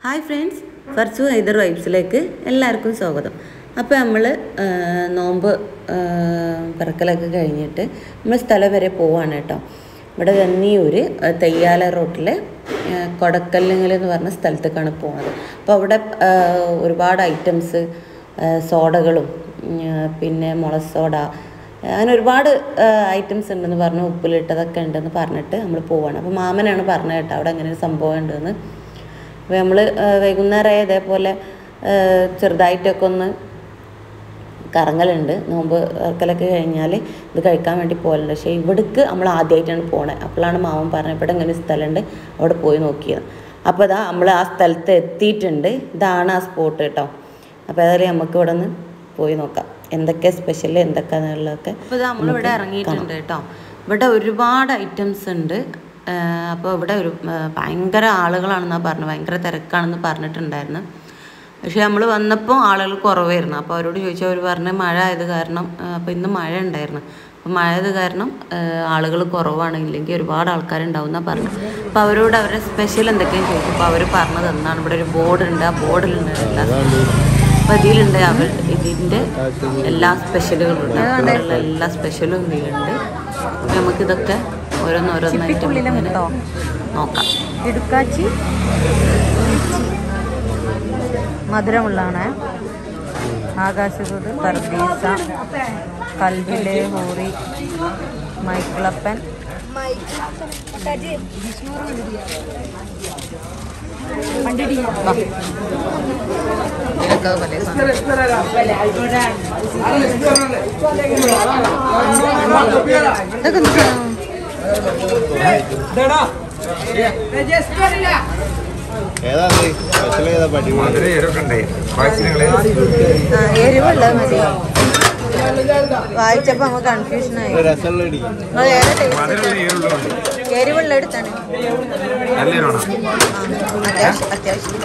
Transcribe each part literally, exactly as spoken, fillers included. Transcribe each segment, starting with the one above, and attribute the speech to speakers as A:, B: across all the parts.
A: Hi friends, Farsu Haider വൈബ്സിലേക്ക് എല്ലാവർക്കും സ്വാഗതം. അപ്പോൾ നമ്മൾ നോമ്പ് പിറക്കലൊക്കെ കഴിഞ്ഞിട്ട് നമ്മൾ സ്ഥലം വരെ പോവാണ് കേട്ടോ. ഇവിടെ വെന്നിയൂർ തെയ്യാല റോട്ടിലെ കൊടക്കല്ലുങ്ങൽ എന്ന് പറഞ്ഞ സ്ഥലത്തേക്കാണ് പോകുന്നത്. അപ്പോൾ അവിടെ ഒരുപാട് ഐറ്റംസ് സോഡകളും പിന്നെ മുളസോഡ അങ്ങനെ ഒരുപാട് ഐറ്റംസ് ഉണ്ടെന്ന് പറഞ്ഞു, ഉപ്പിലിട്ടതൊക്കെ ഉണ്ടെന്ന് പറഞ്ഞിട്ട് നമ്മൾ പോവാണ്. അപ്പോൾ മാമനാണ് പറഞ്ഞത് കേട്ടോ അവിടെ അങ്ങനെ ഒരു സംഭവം ഉണ്ടെന്ന്. അപ്പോൾ നമ്മൾ വൈകുന്നേരമായ ഇതേപോലെ ചെറുതായിട്ടൊക്കെ ഒന്ന് കറങ്ങലുണ്ട്. നോമ്പ് ഇറക്കലൊക്കെ കഴിഞ്ഞാൽ ഇത് കഴിക്കാൻ വേണ്ടി പോകലുണ്ട്. പക്ഷേ ഇവിടേക്ക് നമ്മൾ ആദ്യമായിട്ടാണ് പോണത്. അപ്പോഴാണ് മാമൻ പറഞ്ഞത് ഇവിടെ ഇങ്ങനെ സ്ഥലമുണ്ട്, അവിടെ പോയി നോക്കിയത്. അപ്പോൾ ഇതാ നമ്മൾ ആ സ്ഥലത്ത് എത്തിയിട്ടുണ്ട്. ഇതാണ് ആ സ്പോട്ട് കേട്ടോ. അപ്പോൾ ഏതായാലും നമുക്ക് ഇവിടെ നിന്ന് പോയി നോക്കാം എന്തൊക്കെ സ്പെഷ്യൽ എന്തൊക്കെയാണെന്നുള്ളതൊക്കെ. അപ്പോൾ ഇത് നമ്മളിവിടെ ഇറങ്ങിയിട്ടുണ്ട് കേട്ടോ. ഇവിടെ ഒരുപാട് ഐറ്റംസ് ഉണ്ട്. അപ്പോൾ ഇവിടെ ഒരു ഭയങ്കര ആളുകളാണെന്നാണ് പറഞ്ഞത്, ഭയങ്കര തിരക്കാണെന്ന് പറഞ്ഞിട്ടുണ്ടായിരുന്നു. പക്ഷേ നമ്മൾ വന്നപ്പോൾ ആളുകൾ കുറവായിരുന്നു. അപ്പോൾ അവരോട് ചോദിച്ചാൽ അവർ പറഞ്ഞ മഴ ആയത് കാരണം, അപ്പോൾ ഇന്ന് മഴ ഉണ്ടായിരുന്നു, അപ്പോൾ മഴ ആയത് കാരണം ആളുകൾ കുറവാണ്, ഇല്ലെങ്കിൽ ഒരുപാട് ആൾക്കാരുണ്ടാവും എന്നാണ് പറഞ്ഞത്. അപ്പോൾ അവരോട് അവരുടെ സ്പെഷ്യൽ എന്തൊക്കെയാണ് ചോദിച്ചു. അപ്പോൾ അവർ പറഞ്ഞത് എന്നാണ് ഇവിടെ ഒരു ബോർഡുണ്ട്, ആ ബോർഡിലുണ്ട് എല്ലാ അപ്പോൾ ഇതിലുണ്ട് അവർ ഇതിൻ്റെ എല്ലാ സ്പെഷ്യലുകളും ഉണ്ട്. അതിലുള്ള എല്ലാ സ്പെഷ്യലും ഇതിലുണ്ട്. അപ്പോൾ നമുക്കിതൊക്കെ ഓരോന്നോരോന്നായിട്ട് നോക്കാം.
B: ഇടുക്കാച്ചി മധുരമുള്ളതാണ്. ആകാശദൂത്, തർബീസ, കൽബിലെ ഹൂറി, മൈക്കിളപ്പൻ, എരിവുള്ള മതി. വായിച്ചപ്പോ നമുക്ക് കൺഫ്യൂഷൻ ആയി. എരിവുള്ള എടുത്താണ് അത്യാവശ്യം അത്യാവശ്യം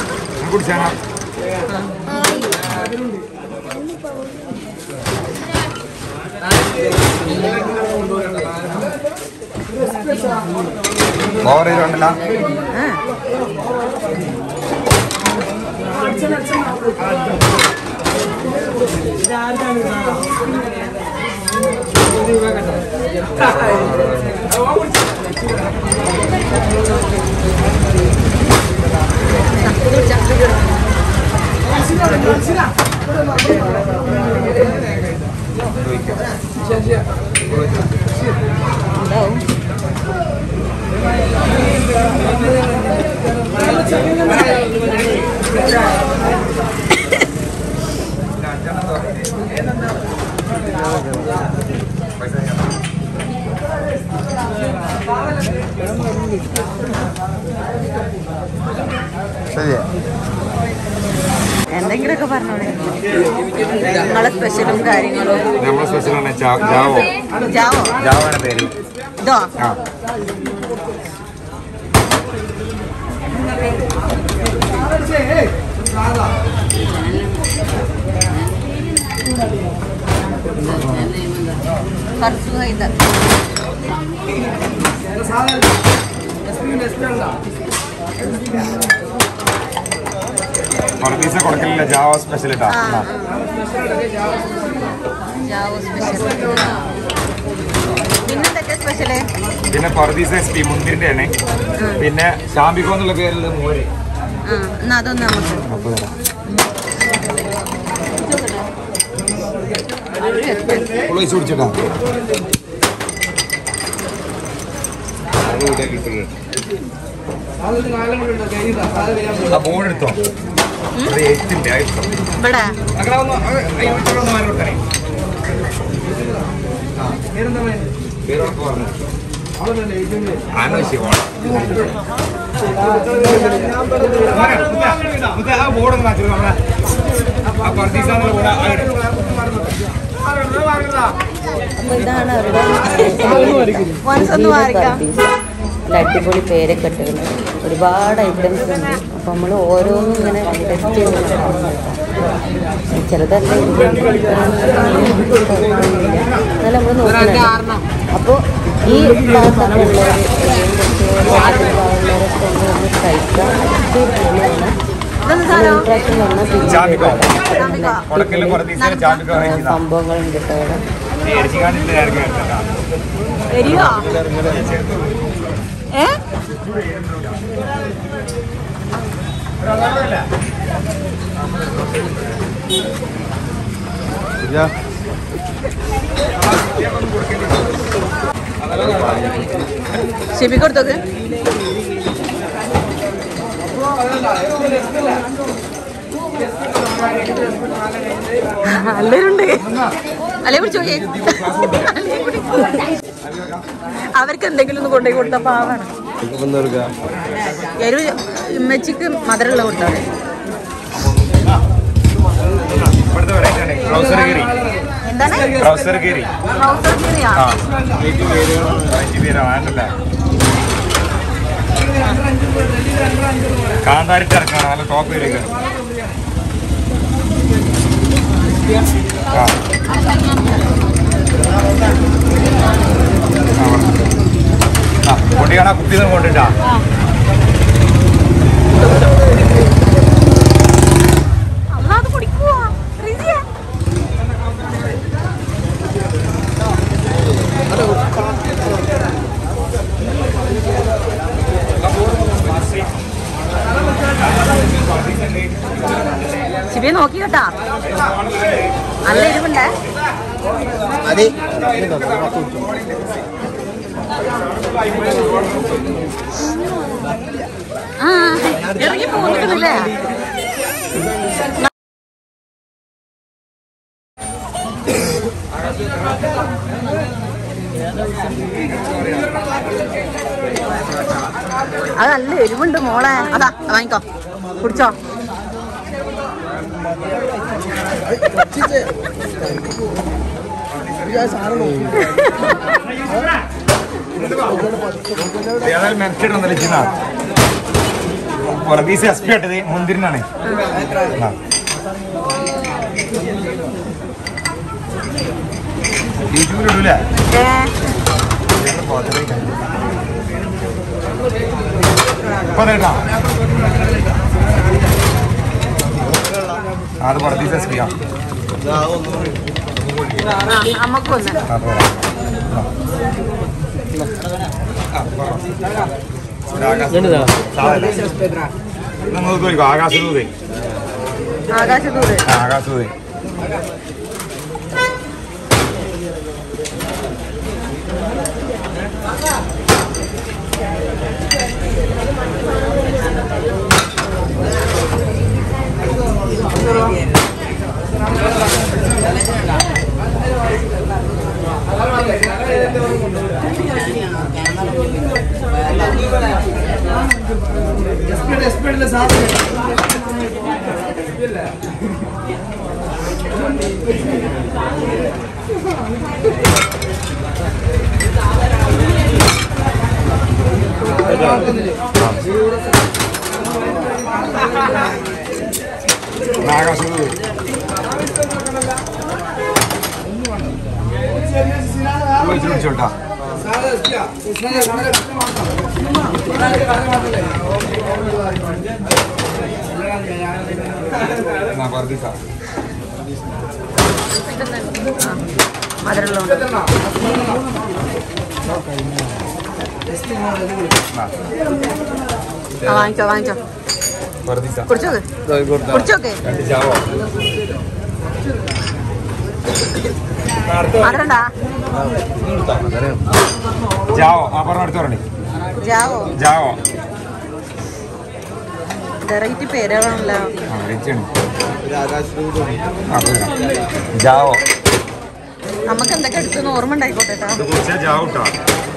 B: എന്തെങ്കിലുമൊക്കെ പറഞ്ഞോളെ നിങ്ങളെ സ്പെഷ്യലും കാര്യങ്ങളും. ജാവോ ജാവോയുടെ പേര് ഇതോ. ഫർസു ഹൈദർ
C: പർദീസ കൊടുക്കലില്ല, ജാവോ സ്പെഷ്യൽ ഇട്ടാ.
B: ജാവോ സ്പെഷ്യൽ. പിന്നെന്തൊക്കെ സ്പെഷ്യല്?
C: പിന്നെ പർദീസ എസ് പി മുന്തിരിന്റെ ആണ്. പിന്നെ ഷാംബിക്കോ എന്നുള്ള പേരുള്ള മോര്.
B: എന്നാ അതൊന്നും നമുക്ക്
C: കുടിച്ചിട്ടാ ബോർഡ് എടുത്തോ.
A: ഇതാണ് അവരുടെ അടിപൊളി പേരൊക്കെ ഇട്ടുള്ളത്. ഒരുപാട് ഐറ്റംസ് ഉണ്ട്. അപ്പോൾ നമ്മൾ ഓരോന്നും ഇങ്ങനെ ടെസ്റ്റ് ചെയ്ത് ചിലതൊക്കെ എന്നാലും നമ്മൾ നോക്കുന്നുണ്ട്. അപ്പോൾ ഈ ഭാഗത്തൊക്കെ ഉള്ളവർ ഉള്ളവരൊക്കെ ഒന്ന് കഴിക്കാം. അടിപൊളിയാണ്. ഇപ്രാവശ്യം വന്ന സംഭവങ്ങളുണ്ട് കേട്ടോ അവിടെ.
B: ശിബി കൊടുത്തത് എല്ലാവരുണ്ട്. അല്ലേ വിളിച്ചു നോക്കിയേ. അവർക്ക് എന്തെങ്കിലും ഒന്ന് കൊണ്ടുപോയി കൊടുത്ത പാവാണ്. എരിവ് ഉമ്മച്ചിക്ക് മധുരമുള്ള കൊടുത്താണ്. എന്താണ്
C: കാന്താരിട്ട് ഇറക്കണം. നല്ല ടോപ്പ് ചെയ്ത് കൊണ്ടിയാണോ കുപ്പിന്ന് കൊണ്ടിട്ടാ
B: ശിബിയെ നോക്കി കേട്ടാ. നല്ല എരിവുണ്ടേ. ആ ഇറങ്ങി പോകുന്നില്ലേ. അത് നല്ല എരിവുണ്ട് മോളെ. അതാ വാങ്ങിക്കോ, കുടിച്ചോ.
C: മുന്തിരിനാണ്. ഇടൂലേ അത് പറദീസ ചെയ്യാം.
B: അമ്മക്കൊന്ന്
C: ആകാശദൂത്
B: ആകാശദൂത്
C: ആകാശദൂത് ആകാശദൂത് ചോട്ടാ
B: മധുരമുള്ള വാങ്ങിച്ചോ വാങ്ങിച്ചോ കുടിച്ചോക്ക് കുടിച്ചോക്കെ മധുരണ്ടാ
C: ജാവോ ആ പറഞ്ഞ അടുത്ത് പറഞ്ഞു
B: ജാവോ
C: ജാവോ
B: വെറൈറ്റി പേരുകളാണല്ലോ.
C: ജാവോ
B: നമുക്ക് എന്തൊക്കെ എടുത്തെന്ന് ഓർമ്മ ഉണ്ടായിക്കോട്ടെ.
C: ജാവോട്ടാ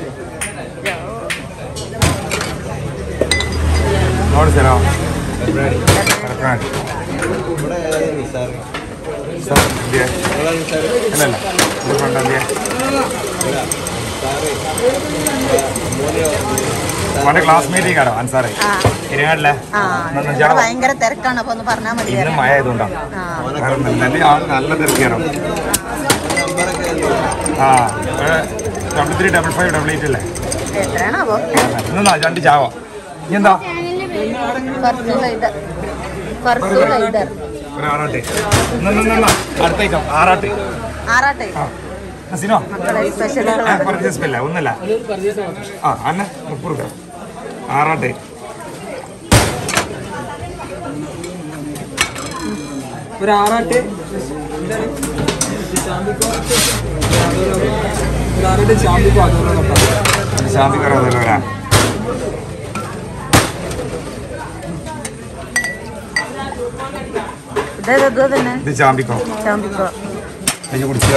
C: ക്ലാസ്മേറ്റ് ആണോ അൻസാറേ ഇരങ്ങാടിലെ
B: ഭയങ്കര തിരക്കാണ്. അപ്പൊ ഒന്ന് പറഞ്ഞാൽ മതി.
C: ഇന്ന് മഴ ആയതുകൊണ്ടാണ്. നല്ല തിരക്കാണോ? ആ double three double five double eight അല്ലേ?
B: എത്രയാണോ
C: ഇന്നാ രണ്ട് ചാവോ. ഇനി എന്താ
A: ഫർസു ഹൈദർ ഫർസു ഹൈദർ
C: ഒരു ആറാട്ടെ അടുത്ത ഐറ്റം ആറാട്ട്
A: ആറാട്ടെ
C: ഹസിനോ
A: സ്പെഷ്യലുകളാണ്
C: പർച്ചേസ് ഇല്ല ഒന്നല്ല ആ അന്ന മുപ്പത് രൂപ ആറാട്ടെ
B: ഒരു ആറാട്ട് ചാമ്പിക്കോ
C: ശാന്തിക്കറ അതല്ല ഇത് ചാമ്പിക്കോ
A: ചാമ്പിക്കോ
C: അതിന് കുടിച്ച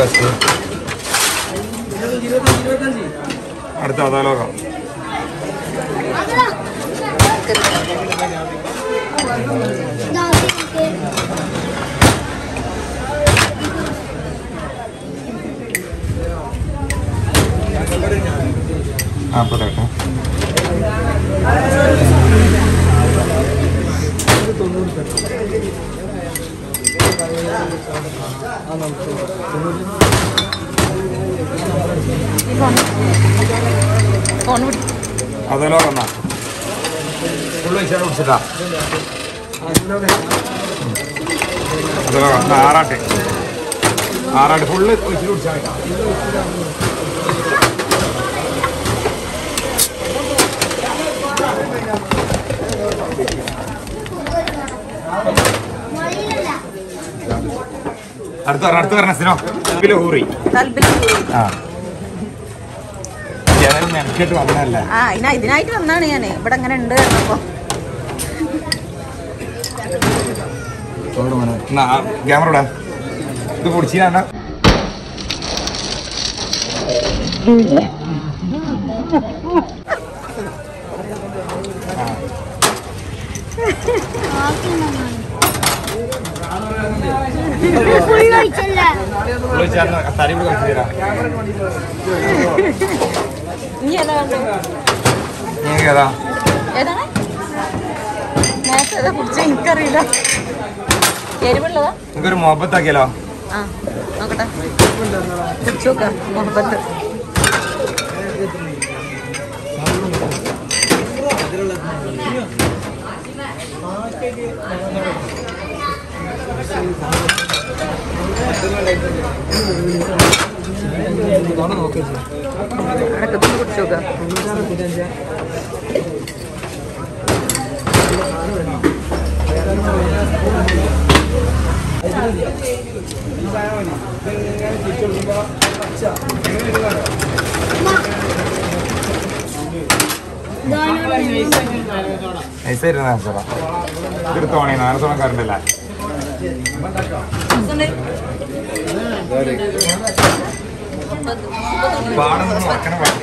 C: അടുത്ത അതാലോകം ആ പോട്ടെ അതലോകം ഫുള്ള് വെച്ചാൽ കുടിച്ചിട്ടാ അതലോകം ആറാട്ടെ ആറാട്ട് ഫുള്ള് വെച്ചിട്ട് കുടിച്ചാൽ അടുത്ത അടുത്ത് പറഞ്ഞ സിനോ ഹൂറി ആ മെനക്കേട്ട് വന്നതല്ലേ
A: ആ ഇനാ ഇതിനായിട്ട് വന്നാണ് ഞാൻ ഇവിടെ അങ്ങനെ ഉണ്ട് അപ്പൊ
C: ക്യാമറ ഇത് പൊടിച്ചാ തരി കളിച്ചു തരാം ഏതാ
A: എനിക്കറിയില്ല എരിവുള്ളതാ
C: നിങ്ങൾക്കൊരു മൊഹബത്താക്കിയാലോ
A: ആ നോക്കട്ടെ കുടിച്ചോക്കാം മൊഹബത്ത് അടക്കത്തിന് കുടിച്ചോക്കാം
C: നൈസായിരുന്നു ചേട്ടാ ഇതൊരു തോണി നാലത്തോളം കറണ്ടല്ല പാടൊന്നും വറക്കണ പാടില്ല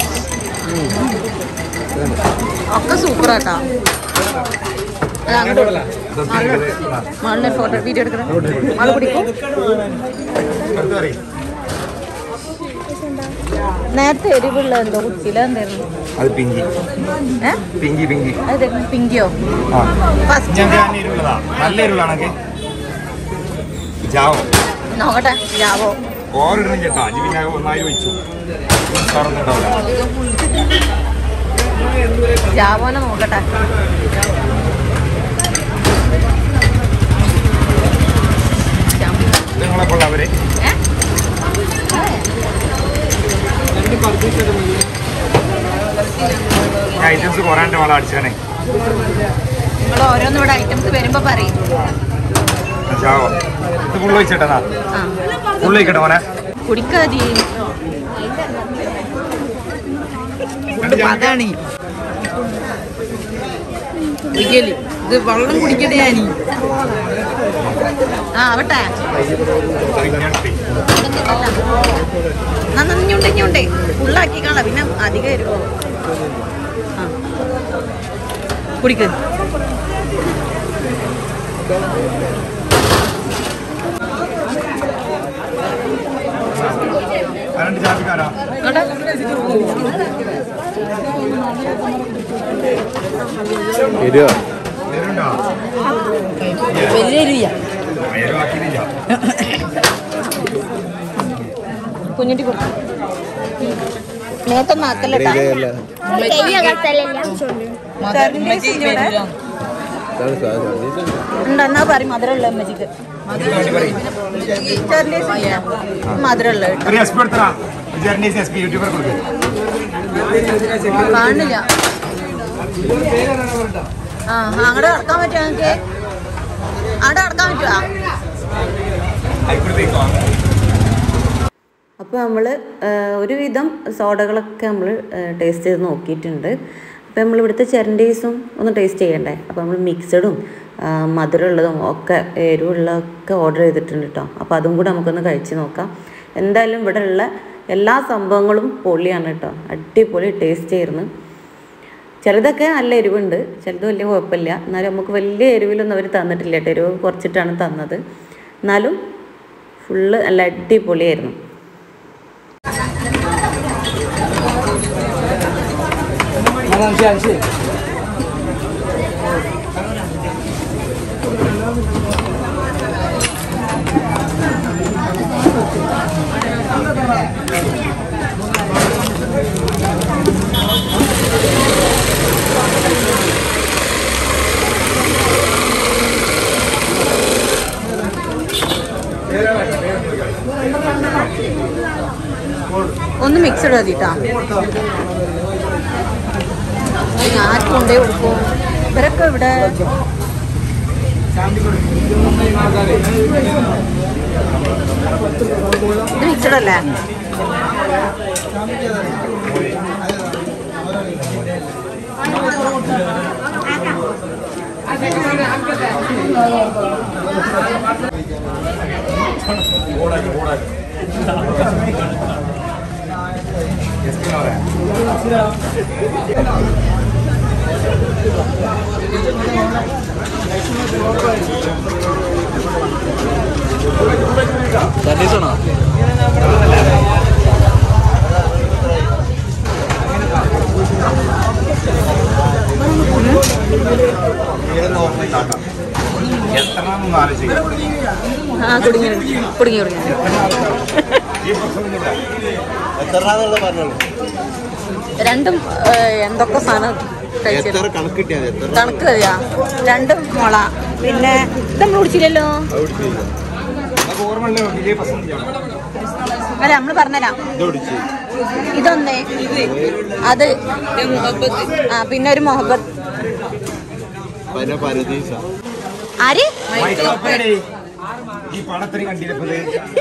A: ഒക്കെ സൂപ്പറാട്ടാ മാളിനെ ഫോട്ടോ വീഡിയോ എടുക്കണം മാള് പിടിക്കും നേരത്തെ എരിവുള്ള എന്തോ കുച്ചില എന്തായിരുന്നു
C: അത് പിങ്കി പിങ്കി പിങ്കി
A: അത് പിങ്കിയോ
C: നല്ല എരിവുള്ളതാണെങ്കിൽ ജാവോ
A: നോക്കട്ടെ ജാവോ
C: ഓരിടണം ചേട്ടാ അഞ്ച് പിന്നെ ഒന്നായി വെച്ചു
A: ജാവോനെ നോക്കട്ടെ
C: നിങ്ങളെ കൊള്ളവര് ഐറ്റംസ് കൊറേ വള അടിച്ചാണേ
A: നിങ്ങൾ ഓരോന്നും ഇവിടെ ഐറ്റംസ് വരുമ്പോ പറയും
C: ജാവോ ഇത് ഫുള്ള് വെച്ചിട്ടാ ഫുള്ള് വെക്കട്ടെ മോനെ
A: കുടിക്കാതി
B: അതാണ് ഇത് വെള്ളം കുടിക്കട്ടെ ഞാൻ
A: ആ ആവട്ടെ നഞ്ഞുണ്ട് ഇഞ്ഞുണ്ട് ഫുള്ളാക്കി കാണാം പിന്നെ അധികം വരുമോ ആ കുടിക്ക് കുഞ്ഞിട്ടി കൊടുക്കും നേരത്തെ നാക്കല്ലട്ടാ
B: ഉണ്ടെന്നാ പറയും മധുരമുള്ള അമ്മച്ചിക്ക് മധുരമുള്ള കാണില്ല. ആ അങ്ങോട്ട് നടക്കാൻ പറ്റുമോ ഞങ്ങൾക്ക്? അവിടെ നടക്കാൻ പറ്റുമോ?
A: അപ്പോൾ നമ്മൾ ഒരുവിധം സോഡകളൊക്കെ നമ്മൾ ടേസ്റ്റ് ചെയ്ത് നോക്കിയിട്ടുണ്ട്. അപ്പോൾ നമ്മൾ ഇവിടുത്തെ ചെരണ്ടീസും ഒന്ന് ടേസ്റ്റ് ചെയ്യണ്ടേ. അപ്പോൾ നമ്മൾ മിക്സഡും മധുരമുള്ളതും ഒക്കെ എരിവുള്ളതൊക്കെ ഓർഡർ ചെയ്തിട്ടുണ്ട് കേട്ടോ. അപ്പോൾ അതും കൂടെ നമുക്കൊന്ന് കഴിച്ച് നോക്കാം. എന്തായാലും ഇവിടെ ഉള്ള എല്ലാ സംഭവങ്ങളും പൊളിയാണ് കേട്ടോ. അടിപൊളി ടേസ്റ്റ് ആയിരുന്നു. ചിലതൊക്കെ നല്ല എരിവുണ്ട്, ചിലത് വലിയ കുഴപ്പമില്ല. എന്നാലും നമുക്ക് വലിയ എരിവിലൊന്നും അവർ തന്നിട്ടില്ല കേട്ടോ. എരിവ് കുറച്ചിട്ടാണ് തന്നത്. എന്നാലും ഫുള്ള് നല്ല അടിപൊളിയായിരുന്നു.
B: ഒന്ന് മിക്സഡ് മതിട്ടാ. ആർക്കും കൊണ്ടേ കൊടുക്കും. ഇവരൊക്കെ ഇവിടെ ഇത് മിക്സഡ് അല്ലേ? ആ കുടുങ്ങി കുടുങ്ങി കുടുങ്ങി രണ്ടും എന്തൊക്കെ സാധനം കണക്ക് തരാ. രണ്ടും മുള. പിന്നെ ഇതൊന്നും കുടിച്ചില്ലല്ലോ. അല്ല നമ്മള് പറഞ്ഞുതരാം. ഇതൊന്നേ, അത് ആ പിന്നെ ഒരു മൊഹബത്ത്. ആര്
C: ഈ പണത്തിന് കണ്ടിരുന്നത്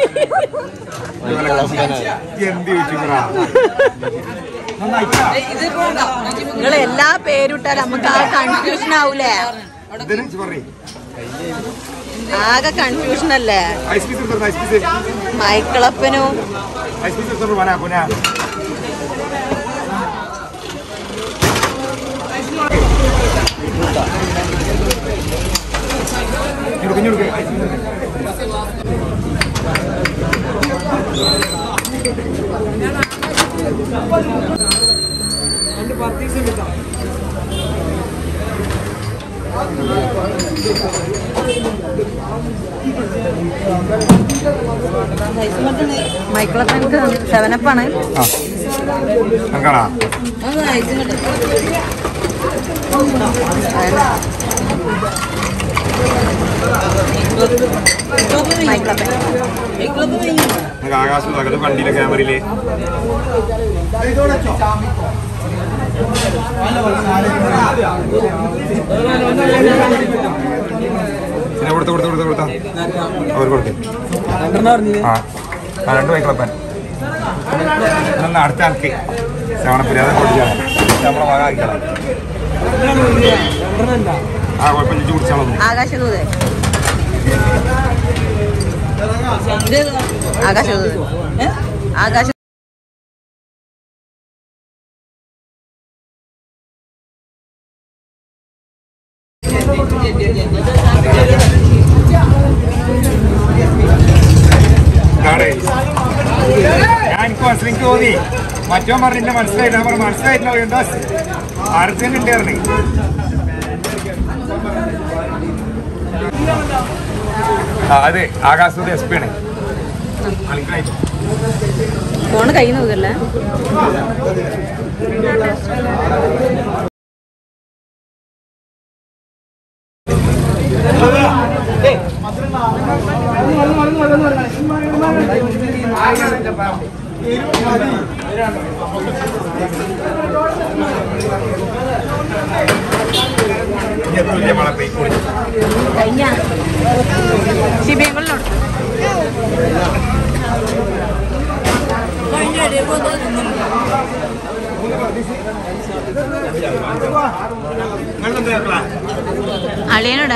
B: നിങ്ങൾ എല്ലാ പേരിട്ടാൽ നമുക്ക് ആ കൺഫ്യൂഷൻ ആവൂലേ? ആകെ കൺഫ്യൂഷൻ അല്ലേ? മൈക്കിളപ്പനും മൈക്കിളപ്പനക്ക് സെവനപ്പാണ്.
C: ആകാശം അകത്ത് കണ്ടില്ല ക്യാമറയില്. പിന്നെ കൊടുത്ത കൊടുത്ത കൊടുത്ത കൊടുത്ത അവർ കൊടുക്കും. ആ രണ്ട് വൈക്കളപ്പൻ ഇന്ന് അടുത്ത ആൾക്ക് ശവണപ്പുരി അതെ കൊടുക്കാണ്. നമ്മളെ മക ആയിക്കളാം. ആ കുഴപ്പമില്ല, കുടിച്ചാളോ.
B: ആകാശദൂത് ആകാശദൂത് ആകാശ
C: ഞാൻ എനിക്ക് മനസ്സിലേക്ക് തോന്നി. മറ്റോ പറഞ്ഞ മനസ്സിലായില്ല. അവർ മനസ്സിലായില്ല. എന്താ അർജന്റ് ഉണ്ടായിരുന്നു. അതെ ആകാശത്ത് എസ് പി ആണ്.
B: ഫോണ് കൈ നോക്കല്ലേ. കഴിഞ്ഞ ശിബിയങ്ങളിലോട്ട് അളിയനോടാ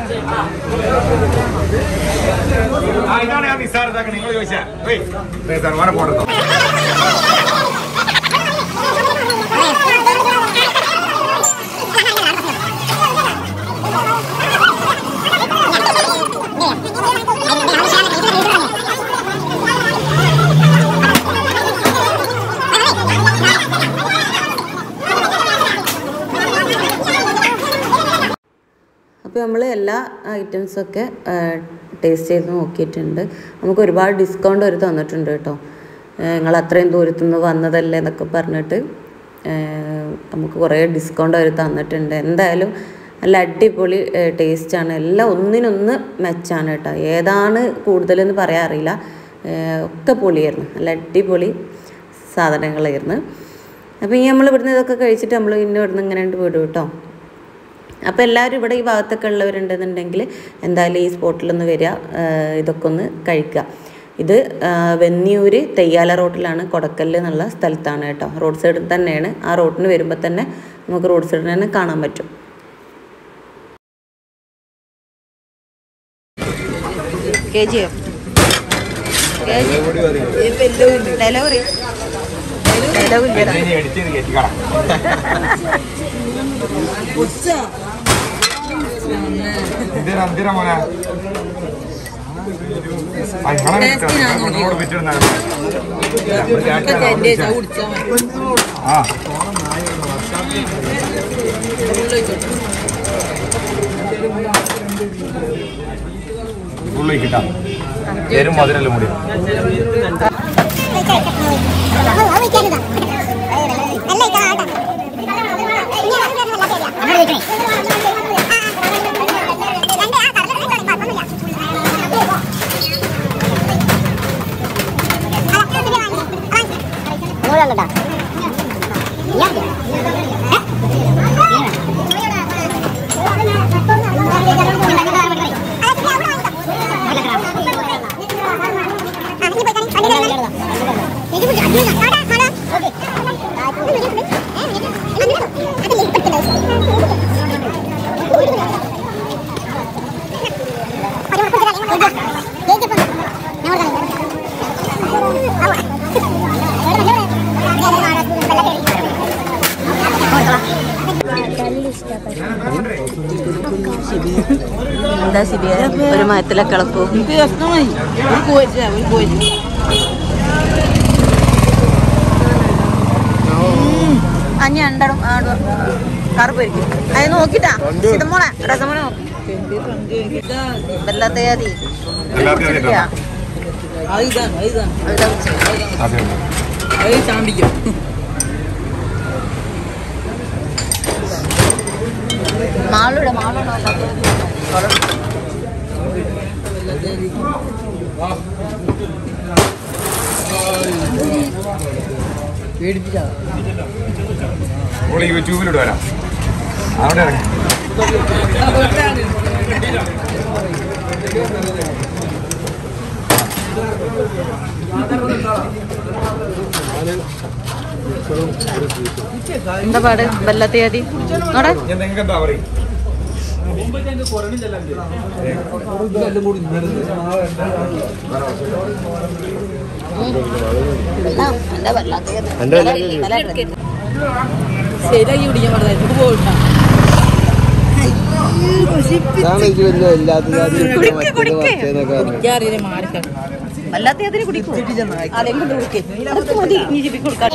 C: ഇതാണ് ഞാൻ നിസ്സാരതാക്ക നിങ്ങൾ ചോദിച്ചാ സർവാന പോടുന്നു.
A: അപ്പോൾ നമ്മൾ എല്ലാ ഐറ്റംസൊക്കെ ടേസ്റ്റ് ചെയ്ത് നോക്കിയിട്ടുണ്ട്. നമുക്ക് ഒരുപാട് ഡിസ്കൗണ്ട് അവർ തന്നിട്ടുണ്ട് കേട്ടോ. നിങ്ങൾ അത്രയും ദൂരത്തു നിന്ന് വന്നതല്ലേ എന്നൊക്കെ പറഞ്ഞിട്ട് നമുക്ക് കുറേ ഡിസ്കൗണ്ട് അവർ തന്നിട്ടുണ്ട്. എന്തായാലും നല്ല അടിപൊളി ടേസ്റ്റാണ്. എല്ലാം ഒന്നിനൊന്ന് മെച്ചാണ് കേട്ടോ. ഏതാണ് കൂടുതലെന്ന് പറയാൻ അറിയില്ല. ഒക്കെ പൊളിയായിരുന്നു. നല്ല അടിപൊളി സാധനങ്ങളായിരുന്നു. അപ്പോൾ ഈ നമ്മൾ ഇവിടുന്ന് ഇതൊക്കെ കഴിച്ചിട്ട് നമ്മൾ ഇന്ന് ഇവിടുന്ന് ഇങ്ങനെ വിടും കേട്ടോ. അപ്പോൾ എല്ലാവരും ഇവിടെ ഈ ഭാഗത്തൊക്കെ ഉള്ളവരുണ്ടെന്നുണ്ടെങ്കിൽ എന്തായാലും ഈ സ്പോട്ടിലൊന്ന് വരിക, ഇതൊക്കെ ഒന്ന് കഴിക്കുക. ഇത് വെന്നിയൂർ തെയ്യാല റോഡിലാണ്, കൊടക്കല്ല് എന്നുള്ള സ്ഥലത്താണ് കേട്ടോ. റോഡ് സൈഡിൽ തന്നെയാണ്. ആ റോഡിന് വരുമ്പോൾ തന്നെ നമുക്ക് റോഡ് സൈഡിൽ തന്നെ കാണാൻ പറ്റും.
B: കെ ജി എഫ് ഡെലിവറി
C: കിട്ടാം പേരും മധുരല്ല മുടി
A: എന്താ ശരിയാ ഒരു മയത്തിലൊക്കെ കളപ്പും
B: അഞ്ഞ ഉണ്ടാടും കാറ് പോയിരിക്കും. അത് നോക്കിട്ടാ ഇതമോളെ രസമോനെ നോക്കി വല്ലാത്ത ജാതി മാളുടെ മാളാണോ
C: യൂട്യൂബിലോട്ട് വരാം. അവിടെ ഇറങ്ങി
B: എന്താ പാട് വല്ലാത്ത ജാതി നോടെ
C: എന്താ പറയും
B: ശരിയാക്കി കുടിക്കാൻ പറഞ്ഞത് പോയിട്ടാ വല്ലാത്ത അതിന് കുടിക്കും അതെങ്കിലും കുടിക്കേ അതൊക്കെ മതി നീ ജിപ്പി കൊടുക്കാൻ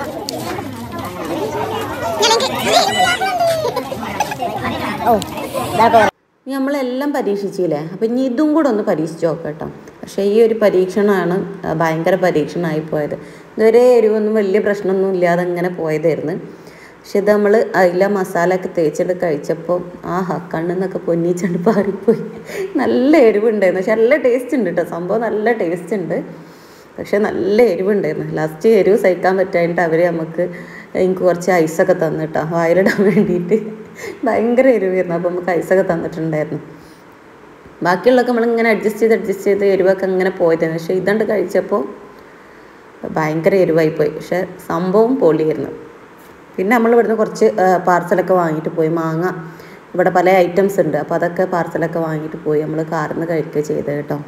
A: നമ്മളെല്ലാം പരീക്ഷിച്ചില്ലേ. അപ്പം ഇനി ഇതും കൂടെ ഒന്ന് പരീക്ഷിച്ച് നോക്കാം കേട്ടോ. പക്ഷേ ഈ ഒരു പരീക്ഷണമാണ് ഭയങ്കര പരീക്ഷണമായി പോയത്. ഇതുവരെ എരിവൊന്നും വലിയ പ്രശ്നമൊന്നും ഇല്ലാതെ ഇങ്ങനെ പോയതായിരുന്നു. പക്ഷെ ഇത് നമ്മൾ അതിലെ മസാല ഒക്കെ തേച്ചിട്ട് കഴിച്ചപ്പോൾ ആഹാ കണ്ണിന്നൊക്കെ പൊന്നിച്ചണ്ട് പാറിപ്പോയി. നല്ല എരിവുണ്ടായിരുന്നു, പക്ഷെ നല്ല ടേസ്റ്റ് ഉണ്ട് കേട്ടോ. സംഭവം നല്ല ടേസ്റ്റ് ഉണ്ട്, പക്ഷെ നല്ല എരിവുണ്ടായിരുന്നു. ലാസ്റ്റ് എരിവ് സഹിക്കാൻ പറ്റായിട്ട് അവർ നമുക്ക് എനിക്ക് കുറച്ച് ഐസൊക്കെ തന്നിട്ടോ വായിലിടാൻ വേണ്ടിയിട്ട്. ഭയങ്കര എരിവായിരുന്നു, അപ്പോൾ നമുക്ക് ഐസൊക്കെ തന്നിട്ടുണ്ടായിരുന്നു. ബാക്കിയുള്ളതൊക്കെ നമ്മളിങ്ങനെ അഡ്ജസ്റ്റ് ചെയ്ത് അഡ്ജസ്റ്റ് ചെയ്ത് എരിവൊക്കെ ഇങ്ങനെ പോയതായിരുന്നു. പക്ഷേ ഇതണ്ട് കഴിച്ചപ്പോൾ ഭയങ്കര എരിവായിപ്പോയി. പക്ഷെ സംഭവം പൊളിയായിരുന്നു. പിന്നെ നമ്മൾ ഇവിടുന്ന് കുറച്ച് പാർസലൊക്കെ വാങ്ങിയിട്ട് പോയി. മാങ്ങ ഇവിടെ പല ഐറ്റംസ് ഉണ്ട്, അപ്പോൾ അതൊക്കെ പാർസലൊക്കെ വാങ്ങിയിട്ട് പോയി നമ്മൾ കാറിൽ നിന്ന് കഴിക്കുക ചെയ്തത് കേട്ടോ.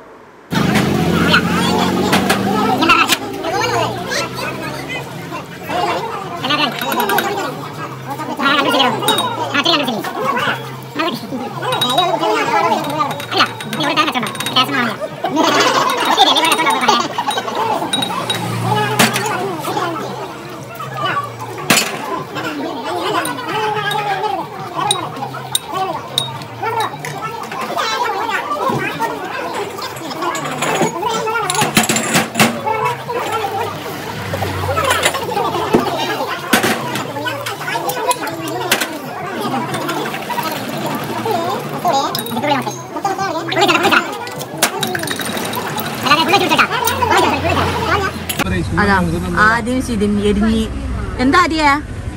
A: അതാ ആദ്യം ശിതിൻ എരിഞ്ഞി എന്താ ആദ്യാ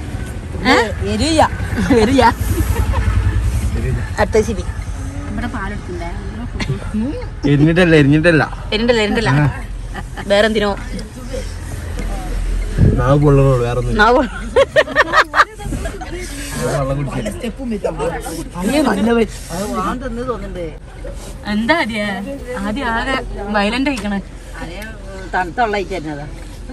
A: അടുത്ത ശിബി
C: എരിഞ്ഞിട്ടല്ല എരിഞ്ഞിട്ടല്ല
A: എരിണ്ടല്ല എരിണ്ടല്ല വേറെന്തിനോ എന്താ ആദ്യ ആദ്യം ആകെ വയലന്റ് ആയിക്കണേ
B: തണുത്തുള്ള അയച്ചതാ.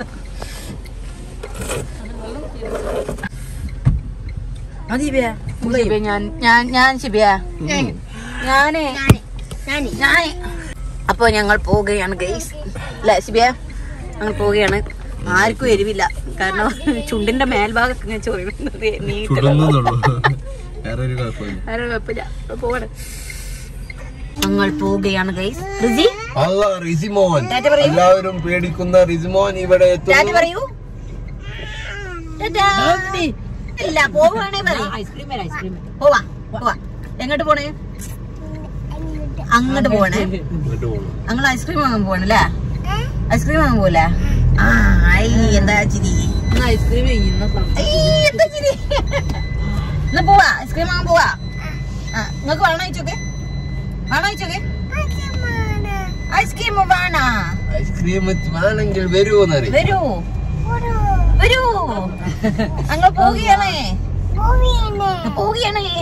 A: ഞാൻ ഞാൻ ഞാൻ ശിബിയാ ഞാനേ ഞാനേ അപ്പൊ ഞങ്ങൾ പോവുകയാണ് ഗൈസ് അല്ലെ ശിബിയ, ഞങ്ങൾ പോവുകയാണ്. ആർക്കും എരിവില്ല, കാരണം ചുണ്ടിന്റെ മേൽഭാഗത്ത് ഇങ്ങനെ ചോദിക്കുന്നത് കുഴപ്പമില്ല. പോവാണ്, ഞങ്ങൾ പോവുകയാണ് ഗൈസ്. റിസി
D: റിസിമോൻ, എല്ലാവരും പേടിക്കുന്ന റിസിമോൻ ഇവിടെ എത്തും.
A: പറയൂ ഇല്ല പോവാണേ ഐസ്ക്രീം ഐസ്ക്രീം പോവാ പോവാ. എങ്ങോട്ട് പോണേ? അങ്ങോട്ട് പോണേ. ഞങ്ങൾ ഐസ്ക്രീം വാങ്ങാൻ പോവാണല്ലേ? ഐസ്ക്രീം വാങ്ങാൻ പോവല്ലേ? ആ എന്താ ചിരി ഐസ്ക്രീം എന്താ ചിരി. എന്നാ പോവാ ഐസ്ക്രീം വാങ്ങാൻ പോവാ. ആ നിങ്ങക്ക് വേണം അയച്ചോക്കെ വേണം അയച്ചോക്കെ ഐസ്ക്രീം വേണോ?
D: ഐസ്ക്രീം വേണമെങ്കിൽ വരൂ
A: വരൂ വരൂ. ഞങ്ങൾ പോവുകയാണേ പോവുകയാണേ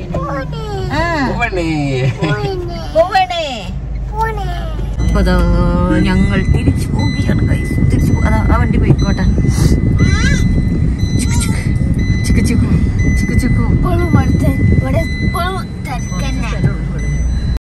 A: പോവണേ. അപ്പൊ ഞങ്ങൾ തിരിച്ചു പോവുകയാണ് ഗൈസ്. തിരിച്ചു അതാ ആ വണ്ടി പോയിക്കോട്ടെ. ചിക്കു ചിക്കു ചിക്കു ചിക്കു